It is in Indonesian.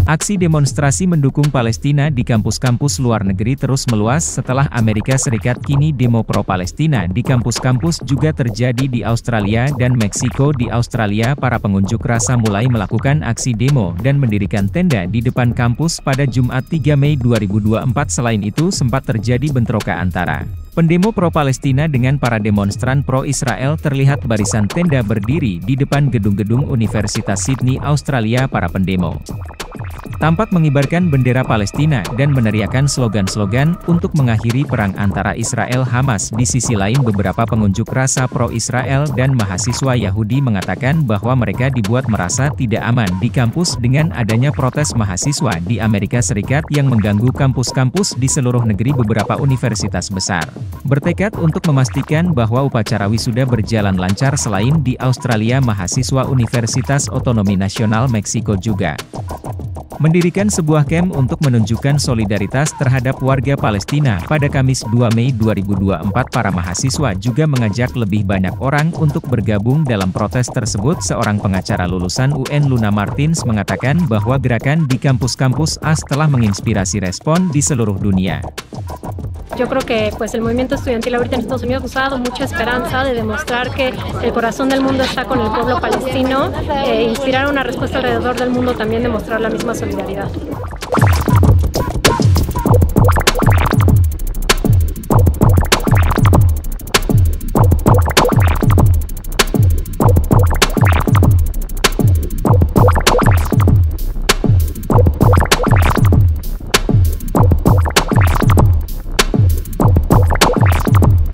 Aksi demonstrasi mendukung Palestina di kampus-kampus luar negeri terus meluas setelah Amerika Serikat. Kini demo pro-Palestina di kampus-kampus juga terjadi di Australia dan Meksiko. Di Australia, para pengunjuk rasa mulai melakukan aksi demo dan mendirikan tenda di depan kampus pada Jumat 3 Mei 2024. Selain itu, sempat terjadi bentrokan antara pendemo pro-Palestina dengan para demonstran pro-Israel. Terlihat barisan tenda berdiri di depan gedung-gedung Universitas Sydney, Australia. Para pendemo tampak mengibarkan bendera Palestina dan meneriakkan slogan-slogan untuk mengakhiri perang antara Israel-Hamas. Di sisi lain, beberapa pengunjuk rasa pro-Israel dan mahasiswa Yahudi mengatakan bahwa mereka dibuat merasa tidak aman di kampus dengan adanya protes mahasiswa di Amerika Serikat yang mengganggu kampus-kampus di seluruh negeri. Beberapa universitas besar bertekad untuk memastikan bahwa upacara wisuda berjalan lancar. Selain di Australia, mahasiswa Universitas Otonomi Nasional Meksiko juga mendirikan sebuah kamp untuk menunjukkan solidaritas terhadap warga Palestina. Pada Kamis 2 Mei 2024, para mahasiswa juga mengajak lebih banyak orang untuk bergabung dalam protes tersebut. Seorang pengacara lulusan UN, Luna Martins, mengatakan bahwa gerakan di kampus-kampus AS telah menginspirasi respon di seluruh dunia. Yo creo que pues el movimiento estudiantil ahorita en Estados Unidos nos ha dado mucha esperanza de demostrar que el corazón del mundo está con el pueblo palestino, inspirar una respuesta alrededor del mundo, también demostrar la misma solidaridad.